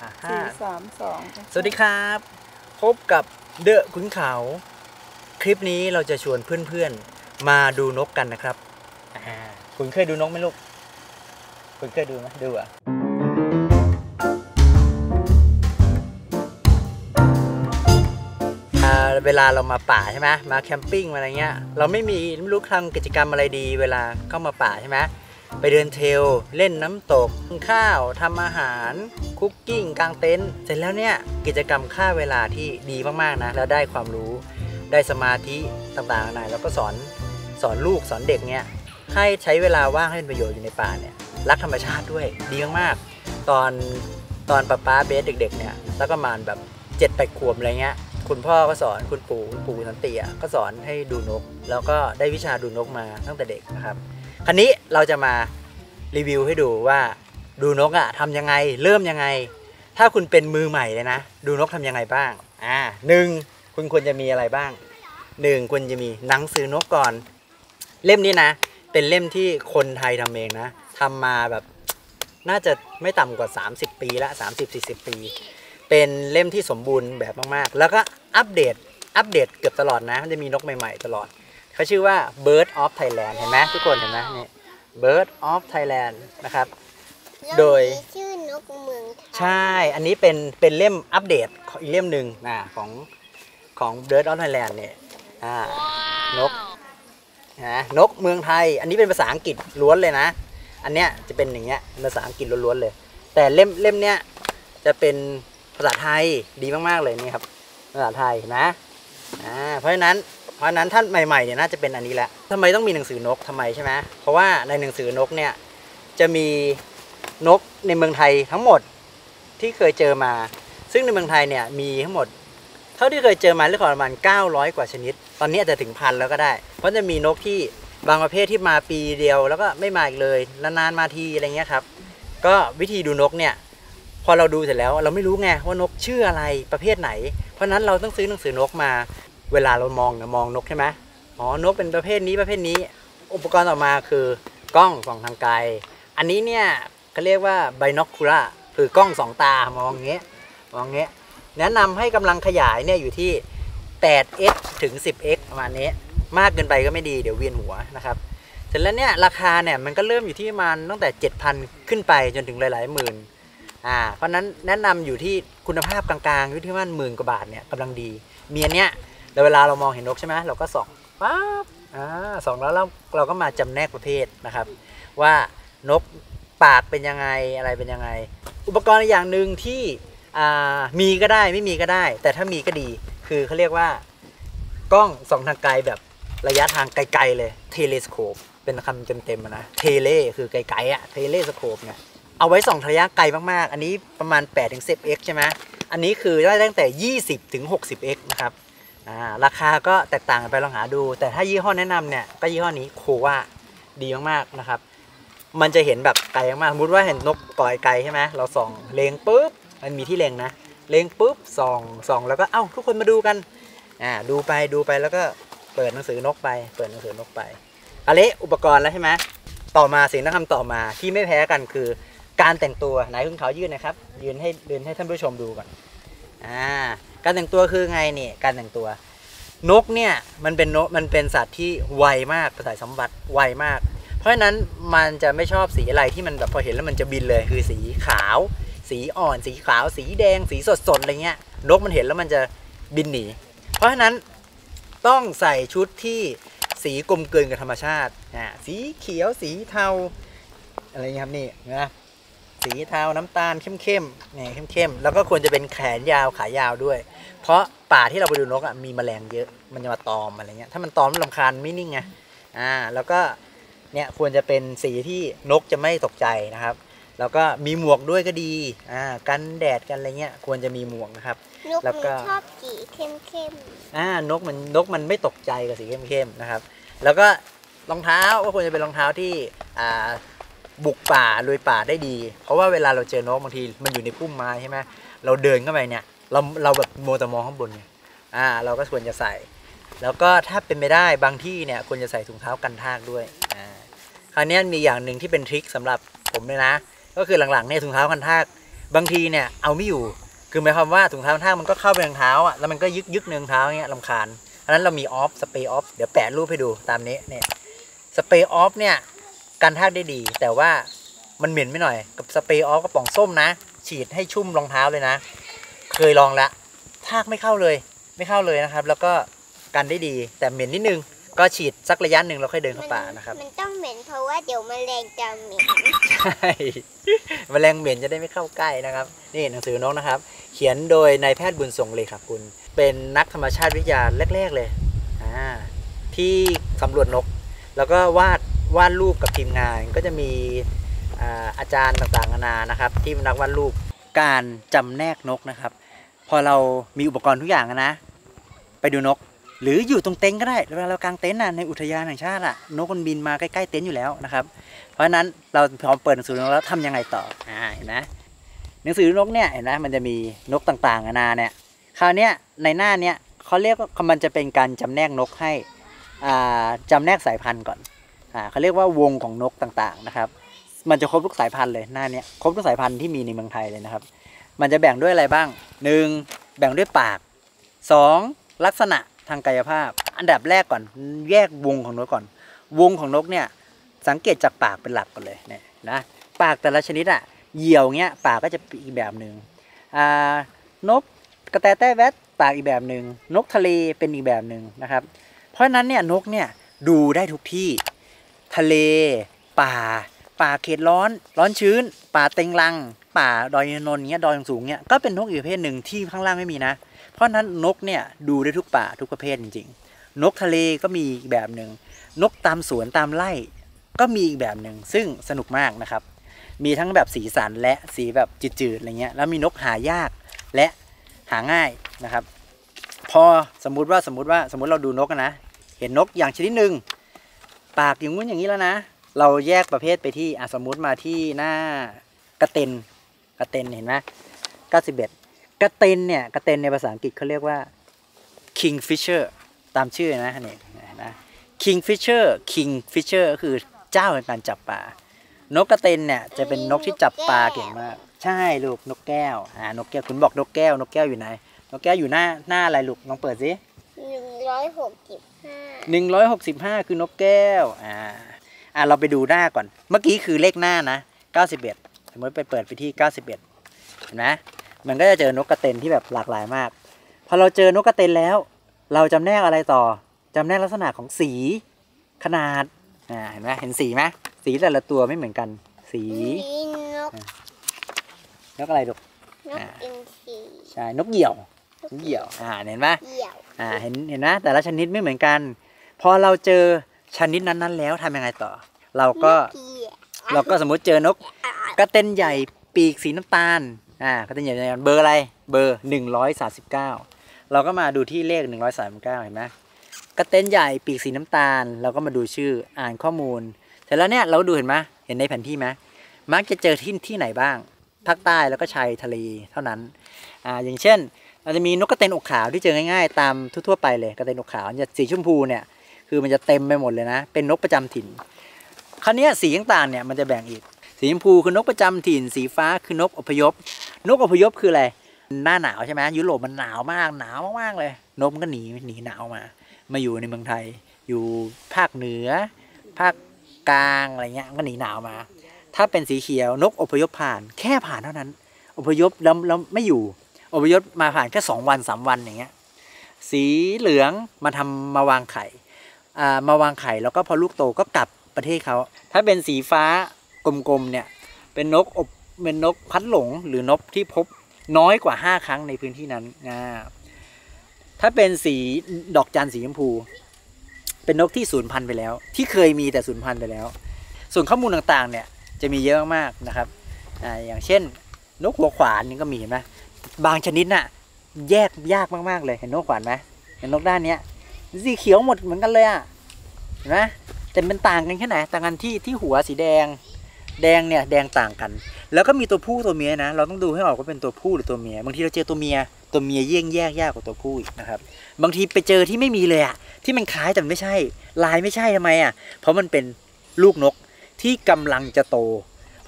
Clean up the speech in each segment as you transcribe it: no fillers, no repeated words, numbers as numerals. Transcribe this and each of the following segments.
4 3 2สวัสดีครับพบกับเดอะขุนเขาคลิปนี้เราจะชวนเพื่อนๆมาดูนกกันนะครับคุณเคยดูนกไหมลูกคุณเคยดูไหมดูอ่ะเวลาเรามาป่าใช่ไหมมาแคมปิ้งอะไรเงี้ยเราไม่รู้ทำกิจกรรมอะไรดีเวลาเข้ามาป่าใช่ไหมไปเดินเทรลเล่นน้ำตกกินข้าวทำอาหารคุกกิ้งกางเต็นท์เสร็จแล้วเนี่ยกิจกรรมฆ่าเวลาที่ดีมากๆนะแล้วได้ความรู้ได้สมาธิต่างๆนะแล้วก็สอนลูกสอนเด็กเนี่ยให้ใช้เวลาว่างให้เป็นประโยชน์อยู่ในป่าเนี่ยรักธรรมชาติด้วยดีมากๆตอนป้าเบสเด็กๆเนี่ยแล้วก็มาแบบ7-8 ขวบอะไรเงี้ยคุณพ่อก็สอนคุณปู่สันติก็สอนให้ดูนกแล้วก็ได้วิชาดูนกมาตั้งแต่เด็กนะครับคราวนี้เราจะมารีวิวให้ดูว่าดูนกทำยังไงเริ่มยังไงถ้าคุณเป็นมือใหม่เลยนะดูนกทำยังไงบ้าง1คุณควรจะมีอะไรบ้าง1ควรจะมีหนังสือนกก่อนเล่มนี้นะเป็นเล่มที่คนไทยทำเองนะทำมาแบบน่าจะไม่ต่ำกว่า30 ปีละ30-40 ปีเป็นเล่มที่สมบูรณ์แบบมากๆแล้วก็อัปเดตเกือบตลอดนะมันจะมีนกใหม่ๆตลอดเขาชื่อว่า Bird of Thailand เห็นไหมทุกคนเห็นไหมนี่ Bird of Thailand นะครับโดยชื่อนกเมืองไทยใช่อันนี้เป็นเล่มอัปเดตอีกเล่มหนึ่งของ Bird of Thailand เนี่ยนกเมืองไทยอันนี้เป็นภาษาอังกฤษล้วนเลยนะอันเนี้ยจะเป็นอย่างเงี้ยภาษาอังกฤษล้วนๆเลยแต่เล่มเนี้ยจะเป็นภาษาไทยดีมากๆเลยนี่ครับภาษาไทยนะเพราะฉะนั้นท่านใหม่ๆเนี่ยน่าจะเป็นอันนี้แหละทำไมต้องมีหนังสือนกทำไมใช่ไหมเพราะว่าในหนังสือนกเนี่ยจะมีนกในเมืองไทยทั้งหมดที่เคยเจอมาซึ่งในเมืองไทยเนี่ยมีทั้งหมดเท่าที่เคยเจอมาเรื่องประมาณ900 กว่าชนิดตอนนี้อาจจะถึง1,000แล้วก็ได้เพราะจะมีนกที่บางประเภทที่มาปีเดียวแล้วก็ไม่มาอีกเลยนานๆมาทีอะไรเงี้ยครับก็วิธีดูนกเนี่ยพอเราดูเสร็จแล้วเราไม่รู้ไงว่านกชื่ออะไรประเภทไหนเพราะนั้นเราต้องซื้อหนังสือนกมาเวลาเรามองนกใช่ไหมนกเป็นประเภทนี้อุปกรณ์ต่อมาคือกล้องส่องทางไกลอันนี้เนี่ยเขาเรียกว่า binocular คือกล้อง2 ตามองเงี้ยแนะนำให้กำลังขยายเนี่ยอยู่ที่ 8x ถึง 10x ประมาณนี้มากเกินไปก็ไม่ดีเดี๋ยวเวียนหัวนะครับเสร็จแล้วเนี่ยราคาเนี่ยมันก็เริ่มอยู่ที่ประมาณตั้งแต่ 7,000 ขึ้นไปจนถึงหลายๆหมื่นเพราะนั้นแนะนำอยู่ที่คุณภาพกลางๆอยู่ที่ประมาณ10,000 กว่าบาทเนี่ยกำลังดีมีอันเนี้ยเวลาเรามองเห็นนกใช่ไหมเราก็ส่องปั๊บส่องแล้วเราก็มาจำแนกประเภทนะครับว่านกปากเป็นยังไงอะไรเป็นยังไงอุปกรณ์อย่างหนึ่งที่มีก็ได้ไม่มีก็ได้แต่ถ้ามีก็ดีคือเขาเรียกว่ากล้องส่องทางไกลแบบระยะทางไกลๆเลยเทเลสโคปเป็นคำเต็มๆนะเทเลคือไกลๆเทเลสโคปเนี่ยเอาไว้ส่องระยะไกลมากๆอันนี้ประมาณ 8-10x ใช่ไหมอันนี้คือได้ตั้งแต่ 20-60x นะครับราคาก็แตกต่างกันไปลองหาดูแต่ถ้ายี่ห้อแนะนำเนี่ยก็ยี่ห้อนี้โควาดีมากๆนะครับมันจะเห็นแบบไกลมากสมมติว่าเห็นนกก่อยไกลใช่ไหมเราส่องเล็งปุ๊บมันมีที่เล็งนะเล็งปุ๊บส่องแล้วก็ทุกคนมาดูกันดูไปแล้วก็เปิดหนังสือนกไปอะไรอุปกรณ์แล้วใช่ไหมต่อมาสิ่งที่ทำต่อมาที่ไม่แพ้กันคือการแต่งตัวไหนคุณเขายืนนะครับยืนให้ท่านผู้ชมดูก่อนการแต่งตัวคือไงเนี่ยการแต่งตัวนกเนี่ยมันเป็นสัตว์ที่ไวมากประสาทสัมผัสไวมากเพราะฉะนั้นมันจะไม่ชอบสีอะไรที่มันแบบพอเห็นแล้วมันจะบินเลยคือสีขาวสีอ่อนสีขาวสีแดงสีสดอะไรเงี้ยนกมันเห็นแล้วมันจะบินหนีเพราะฉะนั้นต้องใส่ชุดที่สีกลมกลืนกับธรรมชาติสีเขียวสีเทาอะไรเงี้ยครับนี่นะสีเทาน้ำตาลเข้มแล้วก็ควรจะเป็นแขนยาวขายาวด้วยเพราะป่าที่เราไปดูนกมีแมลงเยอะมันจะมาตอมอะไรเงี้ยถ้ามันตอมมันรำคาญไม่นิ่งไงแล้วก็เนี่ยควรจะเป็นสีที่นกจะไม่ตกใจนะครับแล้วก็มีหมวกด้วยก็ดีกันแดดกันอะไรเงี้ยควรจะมีหมวกนะครับแล้วก็ชอบสีเข้มนกมันไม่ตกใจกับสีเข้มนะครับแล้วก็รองเท้าก็ควรจะเป็นรองเท้าที่บุกป่าลุยป่าได้ดีเพราะว่าเวลาเราเจอนกบางทีมันอยู่ในพุ่มไม้ใช่ไหมเราเดินเข้าไปเนี่ยเราแบบโมแต่มองข้างบนไงเราก็ควรจะใส่แล้วก็ถ้าเป็นไม่ได้บางที่เนี่ยควรจะใส่ถุงเท้ากันทากด้วยคราวนี้มีอย่างหนึ่งที่เป็นทริคสำหรับผมเลยนะก็คือหลังๆเนี่ยถุงเท้ากันทากบางทีเนี่ยเอาไม่อยู่คือหมายความว่าถุงเท้าทากมันก็เข้าไปในรองเท้าอ่ะแล้วมันก็ยึกเนืองเท้าเงี้ยรำคาญเพราะฉะนั้นเรามีออฟสเปรย์ออฟเดี๋ยวแปะรูปให้ดูตามนี้เนี่ยสเปรย์ออฟเนี่ยกันทากได้ดีแต่ว่ามันเหม็นไม่หน่อยกับสเปรย์ออฟกระป๋องส้มนะฉีดให้ชุ่มรองเท้าเลยนะเคยลองละทากไม่เข้าเลยนะครับแล้วก็กันได้ดีแต่เหม็นนิดนึงก็ฉีดสักระยะหนึ่งเราค่อยเดินเข้าป่านะครับมันต้องเหม็นเพราะว่าเดี๋ยวแมลงจะเหม็นใช่แมลงเหม็นจะได้ไม่เข้าใกล้นะครับนี่หนังสือนกนะครับเขียนโดยนายแพทย์บุญส่งเลยครับคุณเป็นนักธรรมชาติวิทยาแรกๆเลยที่สำรวจนกแล้วก็วาดรูปกับทีมงานก็จะมีอาจารย์ต่างๆนานานะครับที่เป็นนักวาดรูปการจำแนกนกนะครับพอเรามีอุปกรณ์ทุกอย่างนะไปดูนกหรืออยู่ตรงเต็นท์ก็ได้เวลาเรากางเต็นท์ในอุทยานแห่งชาตินกมันบินมาใกล้ๆเต็นท์อยู่แล้วนะครับเพราะฉะนั้นเราพร้อมเปิดหนังสือนกแล้วทำยังไงต่อเห็นไหมหนังสือนกเนี่ยเห็นไหมมันจะมีนกต่างๆนานาเนี่ยคราวนี้ในหน้าเนี่ยเขาเรียกว่ามันจะเป็นการจำแนกนกให้จำแนกสายพันธุ์ก่อนเขาเรียกว่าวงของนกต่างๆนะครับมันจะครบทุกสายพันธุ์เลยหน้านี้ครบทุกสายพันธุ์ที่มีในเมืองไทยเลยนะครับมันจะแบ่งด้วยอะไรบ้าง1แบ่งด้วยปาก2ลักษณะทางกายภาพอันดับแรกก่อนแยกวงของนกก่อนวงของนกเนี่ยสังเกตจากปากเป็นหลักก่อนเลยเนี่ยนะปากแต่ละชนิดเหยี่ยวเงี้ยปากก็จะอีกแบบหนึ่งนกกระแตแต้แวดปากอีกแบบหนึ่งนกทะเลเป็นอีกแบบหนึ่งนะครับเพราะฉะนั้นเนี่ยนกเนี่ยดูได้ทุกที่ทะเลป่าเขตร้อนชื้นป่าเต็งรังป่าดอยนนท์เงี้ยดอยสูงเงี้ยก็เป็นนกอีกประเภทหนึ่งที่ข้างล่างไม่มีนะเพราะนั้นนกเนี่ยดูได้ทุกป่าทุกประเภทจริงๆนกทะเลก็มีอีกแบบหนึ่งนกตามสวนตามไร่ก็มีอีกแบบหนึ่งซึ่งสนุกมากนะครับมีทั้งแบบสีสันและสีแบบจืดๆอะไรเงี้ยแล้วมีนกหายากและหาง่ายนะครับพอสมมุติเราดูนกนะเห็นนกอย่างชนิดหนึ่งปากอย่างงู้นอย่างนี้แล้วนะเราแยกประเภทไปที่สมมุติมาที่หน้ากระเต็นเห็นไหม91กระเต็นเนี่ยกระเต็นในภาษาอังกฤษเขาเรียกว่า kingfisher ตามชื่อนะนะ kingfisher ก็คือเจ้าในการจับปลานกกระเต็นเนี่ยจะเป็นนกที่จับปลาเก่งมากใช่ลูกนกแก้วนกแก้วคุณบอกนกแก้วอยู่ไหนนกแก้วอยู่หน้าอะไรลูกลองเปิดสิ165คือนกแก้วเราไปดูหน้าก่อนเมื่อกี้คือเลขหน้านะ91สมมติไปเปิดไปที่91เห็นไหมมันก็จะเจอนกกระเต็นที่แบบหลากหลายมากพอเราเจอนกกระเต็นแล้วเราจำแนกอะไรต่อจำแนกลักษณะของสีขนาดเห็นไหมเห็นสีไหมสีแต่ละตัวไม่เหมือนกันสีนกอะไรลูกนกอินทรีใช่นกเหยี่ยวเห็นไหมเห็นนะแต่ละชนิดไม่เหมือนกันพอเราเจอชนิดนั้นแล้วทำยังไงต่อเราก็สมมุติเจอนกกระเต็นใหญ่ปีกสีน้ำตาลกระเต็นใหญ่เบอร์อะไรเบอร์139เราก็มาดูที่เลข139เห็นไหมกระเต็นใหญ่ปีกสีน้ำตาลเราก็มาดูชื่ออ่านข้อมูลเสร็จแล้วเนี่ยเราดูเห็นไหมเห็นในแผนที่ไหมมักจะเจอที่ไหนบ้างภาคใต้แล้วก็ชายทะเลเท่านั้นอย่างเช่นเราจะมีนกกระเต็นอกขาวที่เจอง่ายๆตามทั่วไปเลยกระเต็นอกขาวจะสีชมพูเนี่ยคือมันจะเต็มไปหมดเลยนะเป็นนกประจำถิ่นคราวนี้สีต่างๆเนี่ยมันจะแบ่งอีกสีชมพูคือนกประจำถิ่นสีฟ้าคือนกอพยพคืออะไรหน้าหนาวใช่ไหมยุโรปมันหนาวมากเลยนกมันก็หนีหนาวมาอยู่ในเมืองไทยอยู่ภาคเหนือภาคกลางอะไรเงี้ยก็หนีหนาวมาถ้าเป็นสีเขียวนกอพยพผ่านแค่ผ่านเท่านั้นอพยพแล้วไม่อยู่อพยพมาผ่านแค่2 วัน 3 วันอย่างเงี้ยสีเหลืองมาวางไข่แล้วก็พอลูกโตก็กลับประเทศเขาถ้าเป็นสีฟ้ากลมๆเนี่ยเป็นนกพัดหลงหรือนกที่พบน้อยกว่า5 ครั้งในพื้นที่นั้นถ้าเป็นสีดอกจันสีชมพูเป็นนกที่สูญพันธุ์ไปแล้วที่เคยมีแต่สูญพันธุ์ไปแล้วส่วนข้อมูลต่างๆเนี่ยจะมีเยอะมากนะครับอย่างเช่นนกหัวขวานนี่ก็มีเห็นไหมบางชนิดน่ะแยกยากมากๆเลยเห็นนกขวานไหมเห็นนกด้านเนี้ยสีเขียวหมดเหมือนกันเลยเห็นไหมแต่เป็นต่างกันแค่ไหนต่างกันที่หัวสีแดงเนี่ยแดงต่างกันแล้วก็มีตัวผู้ตัวเมียนะเราต้องดูให้ออกว่าเป็นตัวผู้หรือตัวเมียบางทีเราเจอตัวเมียแยกยากกว่าตัวผู้อีกนะครับบางทีไปเจอที่ไม่มีเลยที่มันคล้ายแต่ไม่ใช่ลายไม่ใช่ทำไมเพราะมันเป็นลูกนกที่กำลังจะโตเพราะ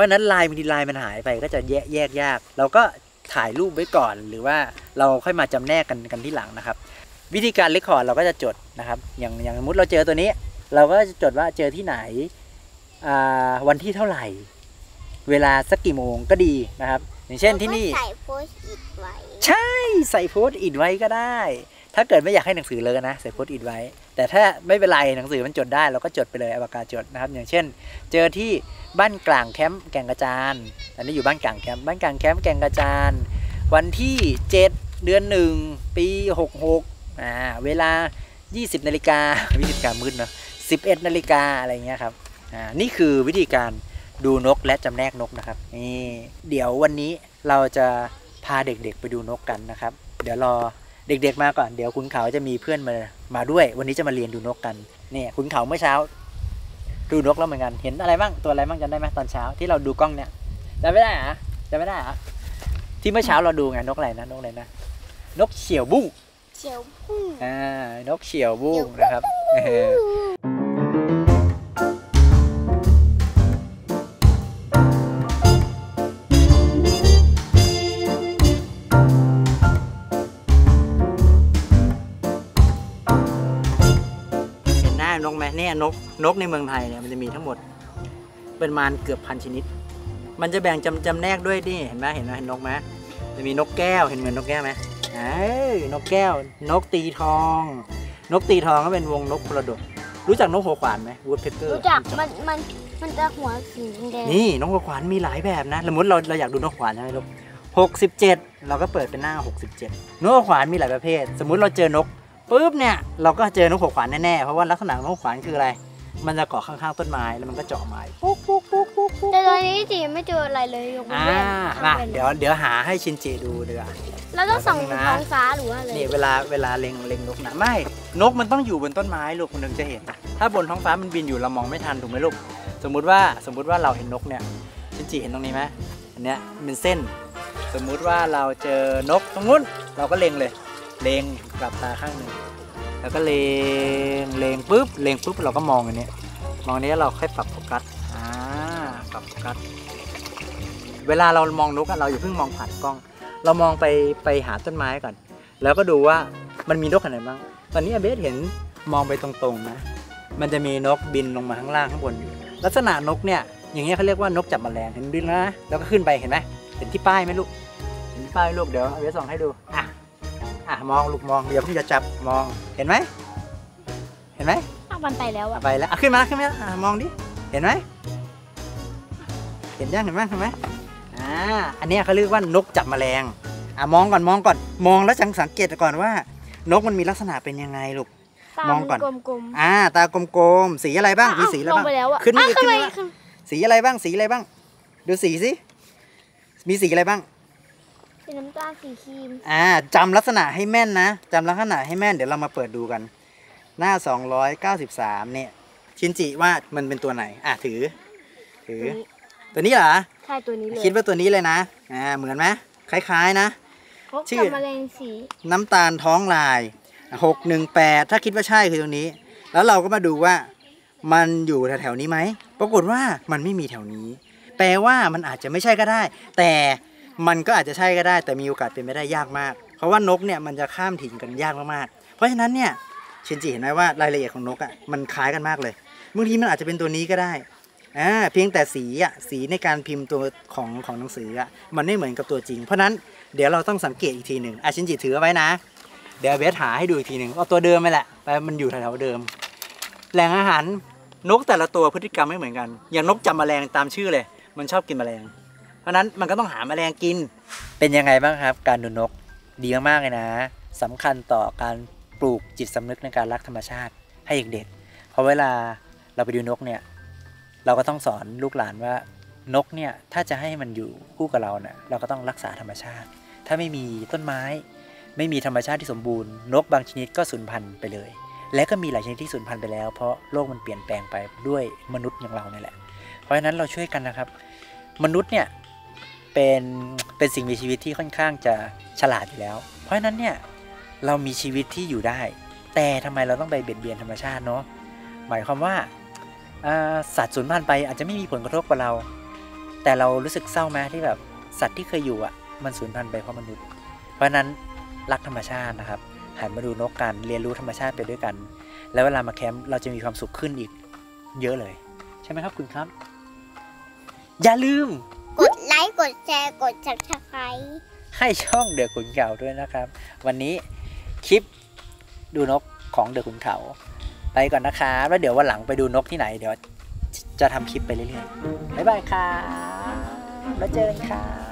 ราะฉะนั้นลายบางทีลายมันหายไปก็จะแยกยากเราก็ถ่ายรูปไว้ก่อนหรือว่าเราค่อยมาจำแนกกันที่หลังนะครับวิธีการเรคคอร์ดเราก็จะจดนะครับอย่างสมมติเราเจอตัวนี้เราก็จะจดว่าเจอที่ไหนวันที่เท่าไหร่เวลาสักกี่โมงก็ดีนะครับอย่างเช่นที่นี่ใส่โพสต์อิทไว้ใช่ใส่โพสต์อิทไว้ก็ได้ถ้าเกิดไม่อยากให้หนังสือเลอะนะใส่โพสต์อิทไว้แต่ถ้าไม่เป็นไรหนังสือมันจดได้เราก็จดไปเลยเอาปากกาจดนะครับอย่างเช่นเจอที่บ้านกลางแคมป์แก่งกระจานอันนี้อยู่บ้านกลางแคมป์แก่งกระจานวันที่7 เดือน 1 ปี66เวลา 20 นาฬิกาวิธีการมืดเนาะ11 นาฬิกาอะไรเงี้ยครับนี่คือวิธีการดูนกและจำแนกนกนะครับนี่เดี๋ยววันนี้เราจะพาเด็กๆไปดูนกกันนะครับเดี๋ยวรอเด็กๆมาก่อนเดี๋ยวคุณเขาจะมีเพื่อนมาด้วยวันนี้จะมาเรียนดูนกกันนี่คุณเขาเมื่อเช้าดูนกแล้วเหมือนกันเห็นอะไรบ้างตัวอะไรบ้างจำได้ไหมตอนเช้าที่เราดูกล้องเนี่ยจำไม่ได้อะจำไม่ได้อะที่เมื่อเช้าเราดูไงนกอะไรนะนกเฉี่ยวบุ้งนกเฉี่ยวบุ้งนะครับนกไหมเนี่ยนกในเมืองไทยเนี่ยมันจะมีทั้งหมดเป็นมาเกือบ1,000 ชนิดมันจะแบ่งจำแนกด้วยนี่เห็นไหมเห็นนกไหมจะมีนกแก้วเห็นเหมือนนกแก้วไหมนกแก้วนกตีทองก็เป็นวงนกพลดกรู้จักนกหัวขวานไหมวูดเพกเกอร์รู้จักมันจะหัวสีแดงนี่นกหัวขวานมีหลายแบบนะสมมติเราอยากดูนกหัวขวานใช่ไหมลูก67เราก็เปิดเป็นหน้า67นกหัวขวานมีหลายประเภทสมมุติเราเจอนกปุ๊บเนี่ยเราก็เจอนกหัวขวานแน่ๆเพราะว่าลักษณะนกหัวขวานคืออะไรมันจะเกาะข้างๆต้นไม้แล้วมันก็เจาะไม้ปุ๊กแต่ตอนนี้จีไม่เจออะไรเลยยกเว้นมาเดี๋ยวหาให้ชินจิดูดีกว่าเราต้องส่องท้องฟ้าหรือว่าอะไรนี่เวลาเล็งนกนะไม่นกมันต้องอยู่บนต้นไม้ลูกมันถึงจะเห็นถ้าบนท้องฟ้ามันบินอยู่เรามองไม่ทันถูกไหมลูกสมมุติว่าเราเห็นนกเนี่ยชินจิเห็นตรงนี้ไหมอันเนี้ยเป็นเส้นสมมุติว่าเราเจอนกตรงนู้นเราก็เล็งกลับตาข้างหนึ่งแล้วก็เล็งปุ๊บเราก็มองอันนี้เราค่อยปรับโฟกัสปรับโฟกัสเวลาเรามองนกเราอย่าเพิ่งมองผ่านกล้องเรามองไปหาต้นไม้ก่อนแล้วก็ดูว่ามันมีนกอะไรบ้างตอนนี้เบสเห็นมองไปตรงๆนะมันจะมีนกบินลงมาข้างล่างข้างบนอยู่ลักษณะนกเนี่ยอย่างเงี้ยเขาเรียกว่านกจับแมลงเห็นบินแล้วนะแล้วก็ขึ้นไปเห็นไหมเห็นที่ป้ายไหมลูกเห็นป้ายลูกเดี๋ยวเบสส่องให้ดูมองลูกมองเดี๋ยวพี่จะจับมองเห็นไหมมันไปแล้วไปแล้วขึ้นมามองดิเห็นไหมเห็นไหมอันนี้เขาเรียกว่านกจับแมลงมองก่อนมองแล้วสังเกตก่อนว่านกมันมีลักษณะเป็นยังไงลูกมองก่อนตากลมๆสีอะไรบ้างมีสีอะไรบ้างขึ้นมาสีอะไรบ้างดูสีสิมีสีอะไรบ้างสีน้ำตาลสีครีมจำลักษณะให้แม่นนะเดี๋ยวเรามาเปิดดูกันหน้า293เนี่ยชินจิว่ามันเป็นตัวไหนถือตัวนี้เหรอใช่ตัวนี้เลยคิดว่าตัวนี้เลยนะเหมือนไหมคล้ายๆนะชื่อแมลงสีน้ำตาลท้องลาย618ถ้าคิดว่าใช่คือตรงนี้แล้วเราก็มาดูว่ามันอยู่แถวๆนี้ไหมปรากฏว่ามันไม่มีแถวนี้แปลว่ามันอาจจะไม่ใช่ก็ได้แต่มันก็อาจจะใช่ก็ได้แต่มีโอกาสเป็นไปได้ยากมากเพราะว่านกเนี่ยมันจะข้ามถิ่นกันยากมากๆเพราะฉะนั้นเนี่ยชินจิเห็นไหมว่ารายละเอียดของนกมันคล้ายกันมากเลยบางทีมันอาจจะเป็นตัวนี้ก็ได้เพียงแต่สีในการพิมพ์ตัวของหนังสือมันไม่เหมือนกับตัวจริงเพราะนั้นเดี๋ยวเราต้องสังเกตอีกทีหนึ่งชินจิถือไว้นะเดี๋ยวเบสหาให้ดูอีกทีหนึ่งเอาตัวเดิมไปแหละแต่มันอยู่แถวๆเดิมแหล่งอาหารนกแต่ละตัวพฤติกรรมไม่เหมือนกันอย่างนกจับแมลงตามชื่อเลยมันชอบกินแมลงเพราะนั้นมันก็ต้องหาแมลงกินเป็นยังไงบ้างครับการดูนกดีมากเลยนะสำคัญต่อการปลูกจิตสำนึกในการรักธรรมชาติให้เด็กๆเพราะเวลาเราไปดูนกเนี่ยเราก็ต้องสอนลูกหลานว่านกเนี่ยถ้าจะให้มันอยู่คู่กับเราเนี่ยเราก็ต้องรักษาธรรมชาติถ้าไม่มีต้นไม้ไม่มีธรรมชาติที่สมบูรณ์นกบางชนิดก็สูญพันธุ์ไปเลยและก็มีหลายชนิดที่สูญพันธุ์ไปแล้วเพราะโลกมันเปลี่ยนแปลงไปด้วยมนุษย์อย่างเราเนี่ยแหละเพราะฉะนั้นเราช่วยกันนะครับมนุษย์เนี่ยเป็นสิ่งมีชีวิตที่ค่อนข้างจะฉลาดอยู่แล้วเพราะฉะนั้นเนี่ยเรามีชีวิตที่อยู่ได้แต่ทำไมเราต้องไปเบียดเบียนธรรมชาติเนาะหมายความว่าสัตว์สูญพันธุ์ไปอาจจะไม่มีผลกระทบกับเราแต่เรารู้สึกเศร้าไหมที่แบบสัตว์ที่เคยอยู่อ่ะมันสูญพันธุ์ไปเพราะมนุษย์เพราะนั้นรักธรรมชาตินะครับหันมาดูนกกันเรียนรู้ธรรมชาติไปด้วยกันแล้วเวลามาแคมป์เราจะมีความสุขขึ้นอีกเยอะเลยใช่ไหมครับคุณครับอย่าลืมกดไลค์กดแชร์กด Subscribe ให้ช่องเดือขุนเขาด้วยนะครับวันนี้คลิปดูนกของเดือขุนเขาไปก่อนนะครับแล้วเดี๋ยววันหลังไปดูนกที่ไหนเดี๋ยวจะทำคลิปไปเรื่อยๆบ๊ายบายครับแล้วเจอกันครับ